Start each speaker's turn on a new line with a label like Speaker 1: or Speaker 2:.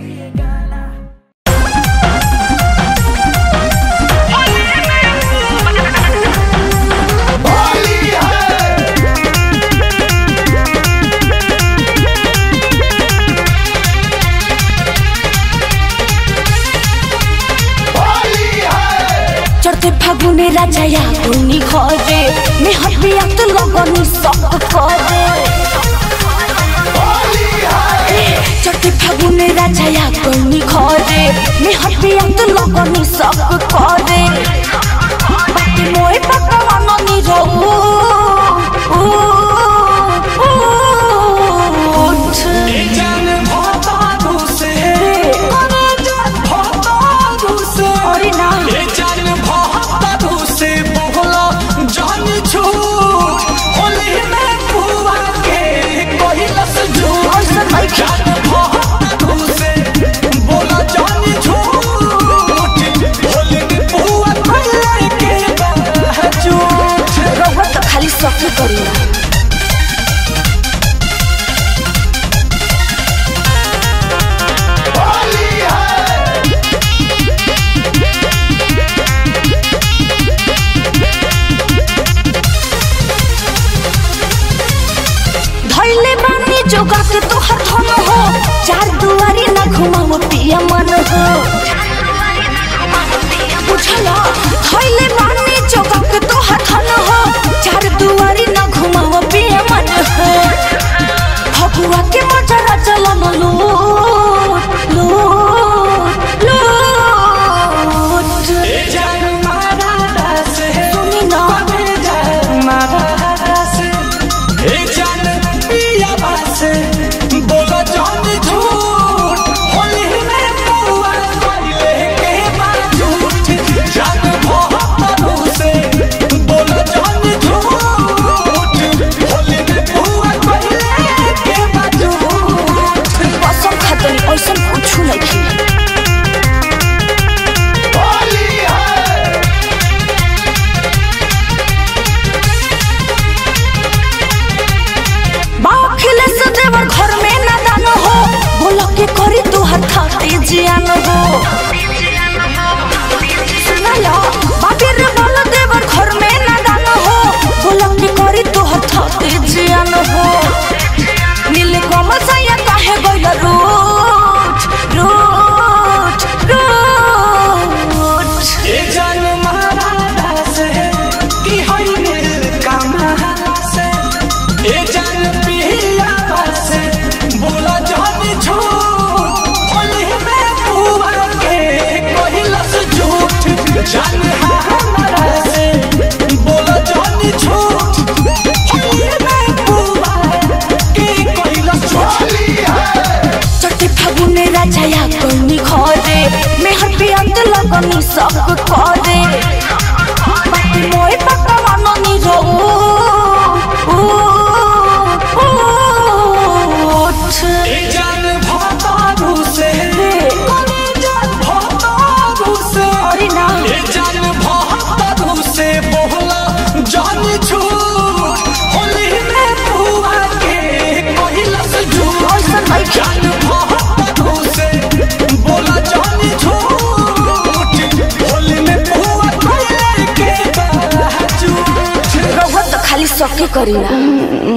Speaker 1: फागुने राजाया गुनी घरे मेहबिया तो लगनी सब करे चटे फागुने राजाया गुनी घरे मेहबिया तो लगनी सब करे बाकी मोए पकवान नी रहू
Speaker 2: जान भाता दूसे अरे जान भाता दूसे
Speaker 1: अरे ना
Speaker 2: जान भाता दूसे बोला जान छू होली में बुआ के कोहिलस झूठ जान भाता दूसे बोला जान झूठ होली में बुआ के झूठ
Speaker 1: रहुआ तो खाली सफी करिया जोगा के तो हर धन हो चार दुआरी ना घुमाओ पिया मन हो बुझला खइले मानी जोगा के तो हर धन हो चार दुआरी ना घुमाओ पिया मन हो भगुआ के मजा चला लो लो लो
Speaker 2: ए जान मारा दास
Speaker 1: सुनी ना
Speaker 2: मारा दास ए जान बोला जान झूठ होली में बुआ के झूठ जान भाता से बोला जान झूठ होली में बुआ के झूठ
Speaker 1: कसम खातनी ऐसा कुछ नहीं घर में ना दान हो बोलो के करी तू हथाते जियान हो सुनला बाबीर बोल देवर घर में ना दान हो बोलो के करी तू हथाते जियान हो नीले कमल सैया काहे गइल रूठ रूठ रूठ
Speaker 2: ए जान मारा दास की होई नील कमला से ए जान बोला जान झूठ होली में बुआ के कोहिलस झूठ जान हमारा से बोला जान झूठ होली में बुआ के कोहिलस झूठ
Speaker 1: चटे फागुने राजाया कोनी घरे मेहर पे अंत लगनी सब करे बाकी मोए पकवान नी रहू
Speaker 2: जान भाता दूसे अरे जान भाता दूसे
Speaker 1: अरे ना
Speaker 2: जान भाता दूसे बोला जान झूठ होली में बुआ के कोहिलस झूठ जान भाता दूसे बोला जान झूठ होली में बुआ के झूठ
Speaker 1: रहुआ तो खाली सके करीना